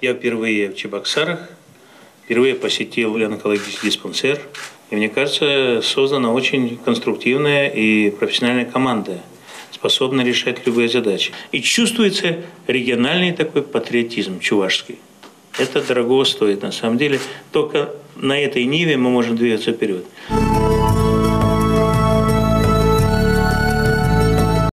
Я впервые в Чебоксарах, впервые посетил онкологический диспансер. И мне кажется, создана очень конструктивная и профессиональная команда, способная решать любые задачи. И чувствуется региональный такой патриотизм чувашский. Это дорого стоит на самом деле. Только на этой ниве мы можем двигаться вперед.